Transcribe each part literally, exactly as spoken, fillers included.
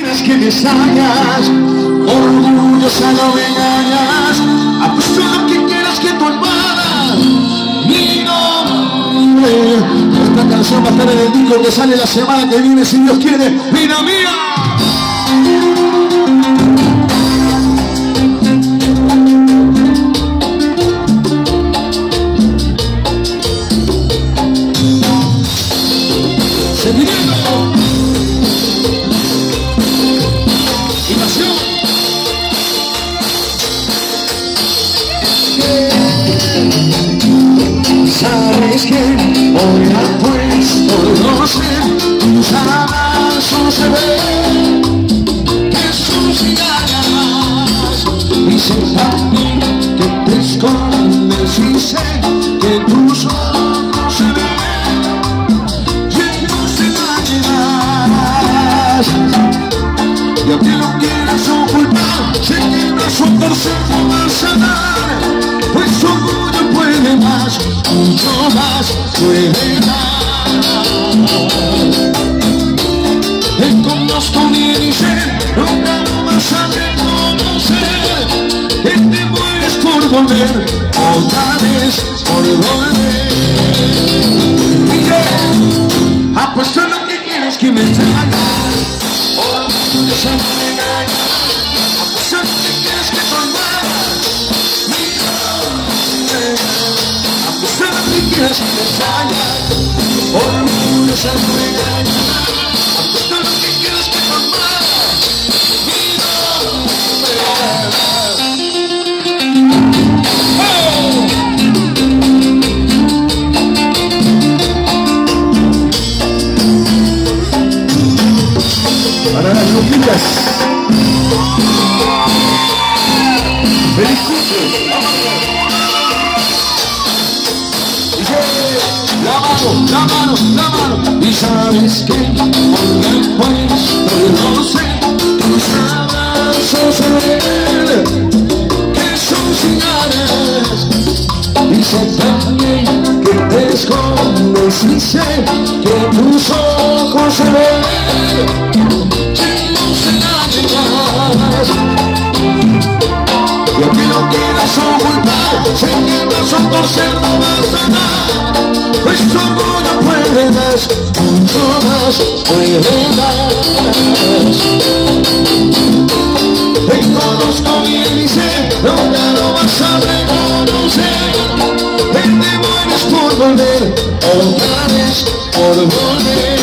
quieras que me extrañas, orgullosa no me engañas, apuesto lo que quieras que tu hermana, mi nombre. Esta canción va a estar en el disco que sale la semana que viene, si Dios quiere, vida mía. Sabes que hoy apuesto, no sé, tus abrazos se ven que son cigarras, y sé también que te escondes y sé que tus ojos se ven llenos de lágrimas, y aunque lo quieras ocultar, sé que no es un consejo más a dar, pues tu orgullo puede más, mucho más puede dar. Te conozco bien y sé, nunca lo vas a reconocer, que te mueres por volver, otra vez por volver. Y yo apuesto lo que quieres que me traigas, orgullosa no me engañas, apuesto lo que quieres que tu hermana, mi nombre. Apuesto lo que quieres que me traigas, orgullosa no me engañas, apuesto lo que quieres que tu hermana, mi nombre. Para las loquitas, feliz cumple. La mano, la mano, la mano. Y sabes que por después no sé, tus abrazos se ven que son cigarras, y sé también que te escondes y sé que tus ojos se ven llenos de lágrimas, y aunque no quieras ocultar, sé que no son por ser no vas a dar, pues tu orgullo puede más, mucho más puede dar. Te conozco bien y sé, nunca lo vas a reconocer, que te mueres por volver, otra vez por volver.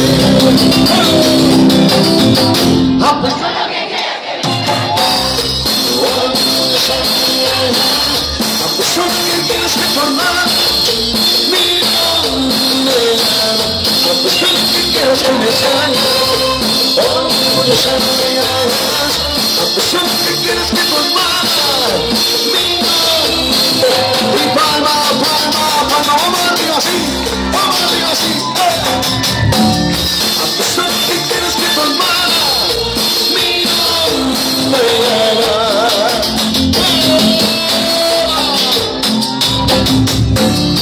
Apuesto lo que quieras que me traigas, orgullosa no me engañas, apuesto lo que quieras que tu hermana, mi nombre. Apuesto lo que quieras que me traigas, orgullosa no me engañas, apuesto lo que quieras que tu hermana, mi nombre. Y palma, palma, palma, vamos arriba así, vamos arriba así, eh. Apuesto lo que quieras que tu hermana, mi nombre.